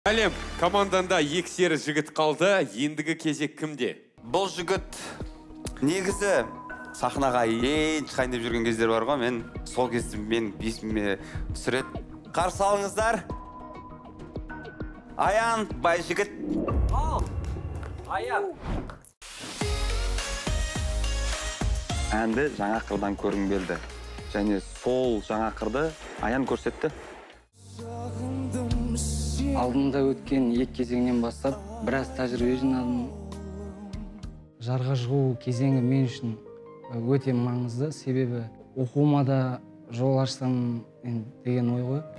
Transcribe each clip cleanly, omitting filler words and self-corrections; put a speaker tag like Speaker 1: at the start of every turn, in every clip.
Speaker 1: Әлем, команданда ексері жігіт қалды, ендігі кезек кімде?
Speaker 2: Бұл жігіт негізі сахнаға ең шығайын деп жүрген кездер бар ғой, мен сол кезде мен есіме түсіреді. Қарсы алыңыздар. Аян бай жігіт.
Speaker 3: Аян.
Speaker 4: Әнді жаңа қырдан көргім келді. Және сол жаңа қырды Аян көрсетті.
Speaker 5: Алдында өткен екі кезеңнен бастап біраз тәжірибе жинадым. Жарға шығу кезеңі мен үшін өте маңызды, себебі оқуыма да жол ашсам деген ой ғой.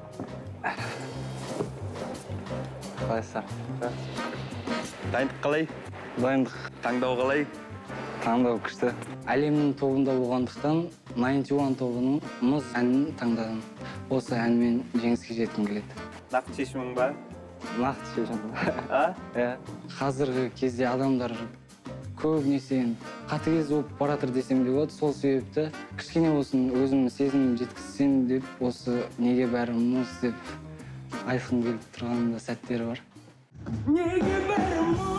Speaker 4: Қалайсыздар? Дайындық қалай?
Speaker 5: Дайындық.
Speaker 4: Таңдау қалай?
Speaker 5: Таңдау күшті. Әлемнің тобында болғандықтан 91 тобының мұз әнін таңдадым. Осы әнмен жеңіске жеткім келеді.
Speaker 4: Нақты шешімің ба?
Speaker 5: Нақты шешім. Қазіргі кезде адамдар көбінесе қатыгез болып баратыр десем де болады. Сол себепті кішкене болсын өзімнің сезімімді жеткізсем деп, осы неге бәрі мұз деп айтқым келіп тұрғанында сәттері бар.
Speaker 3: Неге бәрі мұз?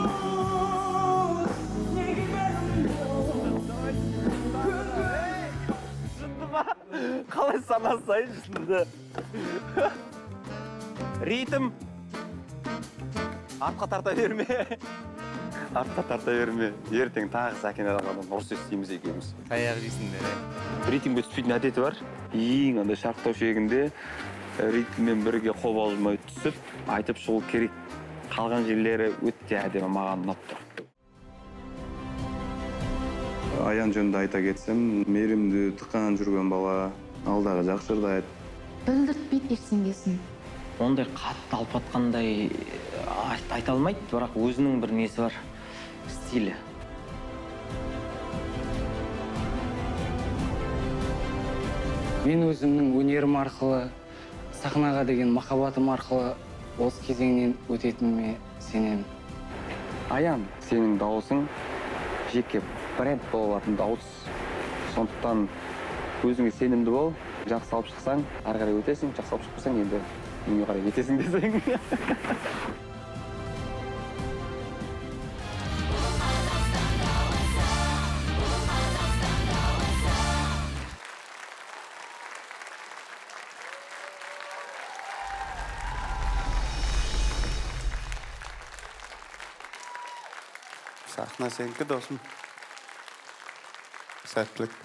Speaker 3: Неге бәрі мұз?
Speaker 4: Шынды ма? Қалай санасайын шынды? Ритм. Артқа тарта берме. Артқа тарта берме. Ертең тағы сәкен адамға ұрыс естейміз екеуміз.
Speaker 2: Аяқ жейсіңдер.
Speaker 4: Ритмге түспейтін әдеті бар. Ең андай шарықтау шегінде ритммен бірге қобалжымай түсіп, айтып шығу керек. Қалған жерлері өте әдемі, маған ұнап тұр.
Speaker 6: Аян жөнінде айта кетсем, мейірімді тыққан жүрген бала, алдағы жақсырды айт.
Speaker 7: Білдіртпейді ешсеңгесін.
Speaker 3: Ондай қатты алып атқандай айта алмайды, бірақ өзінің бір несі бар, стилі.
Speaker 5: Мен өзімнің өнерім арқылы, сахнаға деген махаббатым арқылы осы кезеңнен өтетініме сенемін.
Speaker 4: Аян, сенің дауысың жеке бренд болатын дауыс. Сондықтан өзіңе сенімді бол, жақсы алып шықсаң, ары қарай өтесің, жақсы алып шықпасаң, енді үйге қарай кетесің десең.
Speaker 2: Сахна сенікі досым. Сәттілік.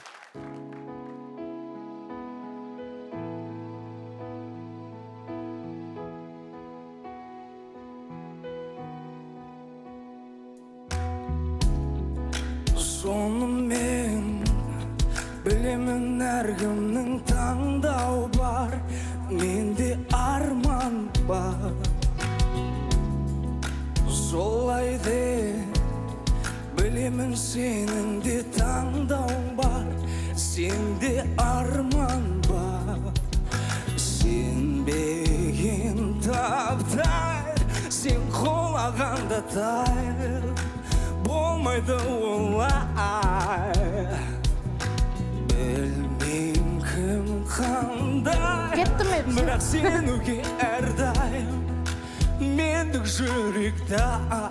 Speaker 8: Сонымен білемін әркімнің таңдау бар, менде арман бар. Солай де білемін сенің де таңдау бар, сенде арман бар. Сенбеген таптай, сен қолағанда тай, болмайды олай. Білмейм кім қандай, бірақ сенуге әрдайым мендік жүректі.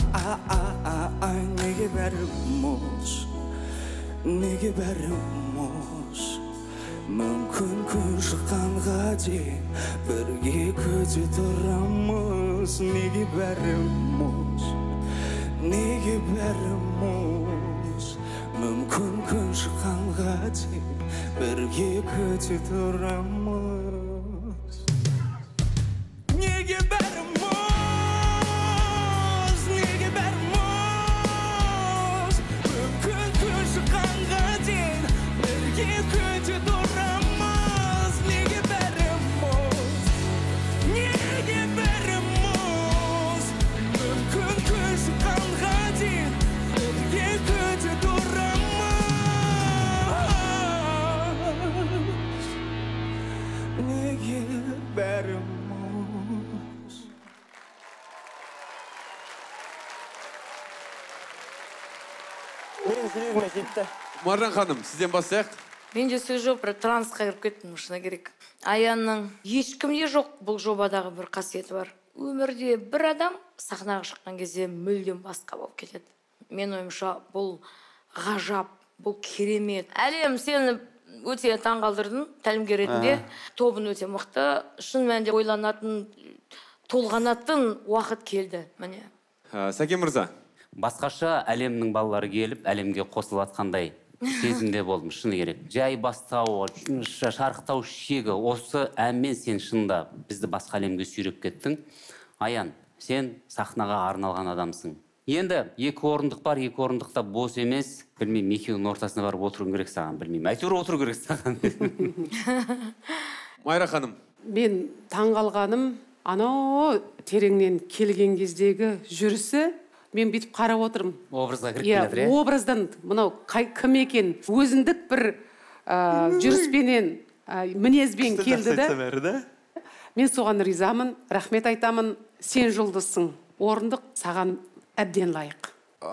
Speaker 8: Неге бәрі мұз, неге бәрі мұз? Мүмкін күн шыққанға дейін бірге күте тұрамыз. Неге бәрі мұз, неге бәрі мұз? Мүмкін күн шыққанға дейін бірге күте тұрамыз. Неге бәрі мұз, неге бәрі мұз? Мүмкін күн шыққанға дейін бірге күте тұрамыз. Неге бәрі мұз, неге бәрі мұз? Мүмкін күн шыққанға дейін бірге күте тұрамыз. Неге бәрі мұз?
Speaker 3: Менің жүрегіме жетті.
Speaker 1: Маржан ханым, сізден бастайық.
Speaker 7: Менде сөз жоқ, бір трансқа кіріп кеттім, шыны керек. Аянның ешкімде жоқ бұл жобадағы бір қасиеті бар. өмірде бір адам сахнаға шыққан кезде мүлдем басқа болып кетеді. Мен ойымша бұл ғажап, бұл керемет. Әлем сені өте таңғалдырдың тәлімгер ретінде. Тобын өте мықты, шын мәнінде ойланатын, толғанатын уақыт келді, міне.
Speaker 1: Сәкен мырза.
Speaker 9: Басқаша әлемнің балалары келіп, әлемге қосылып атқандай сезімде болдым, шыны керек. Жай бастауы, шарықтау шегі, осы әнмен сен шынында бізді басқа әлемге сүйреп кеттің. Аян, сен сахнаға арналған адамсың. Енді екі орындық бар, екі орындықта бос емес. Білмеймін, екеуінің ортасына барып отыруың керек саған, білмеймін. Әйтеуір отыру керек саған.
Speaker 1: Майра ханым.
Speaker 10: Мен таңғалғаным, анау тереңнен келген кездегі жүрісі, мен бүйтіп қарап отырмын.
Speaker 9: Образға кіріп келеді,
Speaker 10: иә? Образдан, мынау кім екен, өзіндік бір жүріспенен, мінезбен келді да. Мен соған ризамын, рахмет айтамын, сен жұлдызсың. Орындық саған әбден лайық.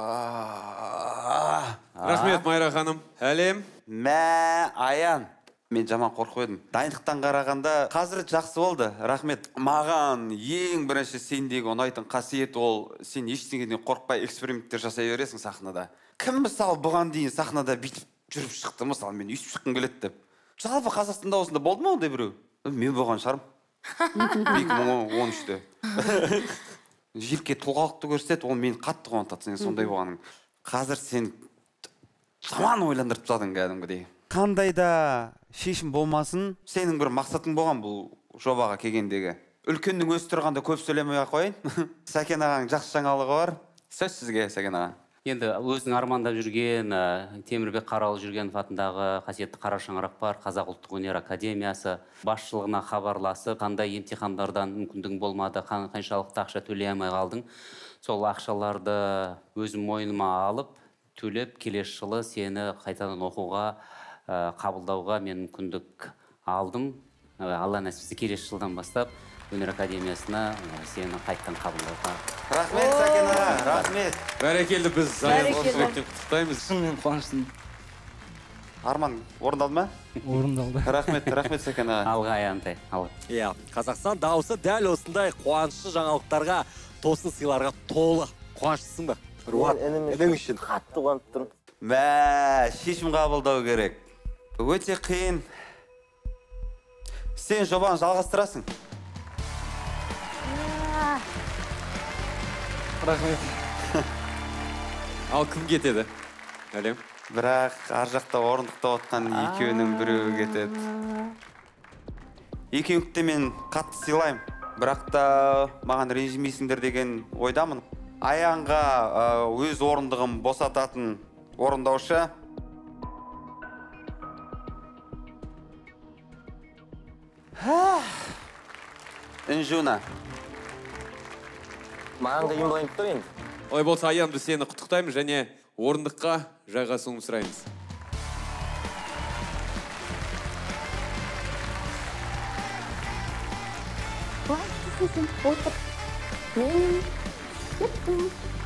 Speaker 1: Рахмет, Майра ханым. Әлем.
Speaker 2: Аян. Мен жаман қорқып едім. Дайындықтан қарағанда қазір жақсы болды. Рахмет. Маған ең бірінші сендегі ұнайтын қасиет ол, сен ештеңеден қорықпай эксперименттер жасай бересің сахнада. Кім мысалы бұған дейін сахнада бүйтіп жүріп шықты, мысалы мен өйстіп шыққым келеді деп. Жалпы Қазақстанда осында болды ма ондай біреу? Мен болған шығармын. 2013-те. Жирке тұлғалықты көрсетеді, ол мені қатты қуантады, сен сондай болғаның. Қазір сен жаман ойландырып тастадың кәдімгідей. Қандай да шешім болмасын, сенің бір мақсатың болған бұл жобаға келгендегі. Үлкеннің өз тұрғанда көп сөйлемей қойын. Сәкен ағаның жақсы жаңалығы бар. Сөз сізге, Сәкен аға.
Speaker 9: Енді өзінің армандап жүрген, Темірбек Қаралы Жүргенов атындағы қасиетті Қара шаңырақ бар, Қазақ ұлттық өнер академиясы басшылығына хабарласып, қандай емтихандардан мүмкіндігің болмады, қаншалықты ақша төлей алмай қалдың. Сол ақшаларды өзім мойныма алып, төлеп, келесі жылы сені қайтадан оқуға, қабылдауға мен мүмкіндік алдым. Алла нәсіпсі келесі жылдан бастап өнер академиясына сені қайттан қабылдауға.
Speaker 2: Рахмет, Сәкен аға, рахмет.
Speaker 1: Бәрекелді, біз Аян Орынбектен құттықтаймыз.
Speaker 5: Шынымен қуаныштымын.
Speaker 2: Арман, орындалды ма?
Speaker 5: Орындалды.
Speaker 2: Рахмет, Сәкен аға.
Speaker 9: Алға Аянтай, ал.
Speaker 11: Иә, Қазақстан дауысы дәл осындай қуанышты жаңалықтарға, тосын сыйларға толы. Қуаныштысың ба?
Speaker 12: Мен үшін қатты қуанып тұрмын.
Speaker 2: Шешім қабылдау керек. Өте қиын. Сен жобаны жалғастырасың.
Speaker 5: Рахмет.
Speaker 1: Ал кім кетеді? Әлем.
Speaker 2: Бірақ ар жақта орындықта отқан екеуінің біреуі кетеді. Екеуіңді мен қатты сыйлаймын. Бірақ та маған ренжімейсіңдер деген ойдамын. Аянға өз орындығын босататын орындаушы. Інжуна.
Speaker 12: Маған қиын болайын тұр енді.
Speaker 1: Олай болса, Аян, біз сені құттықтаймыз және орындыққа жайғасуыңызды сұраймыз.
Speaker 7: Отыр. Мен кеттім.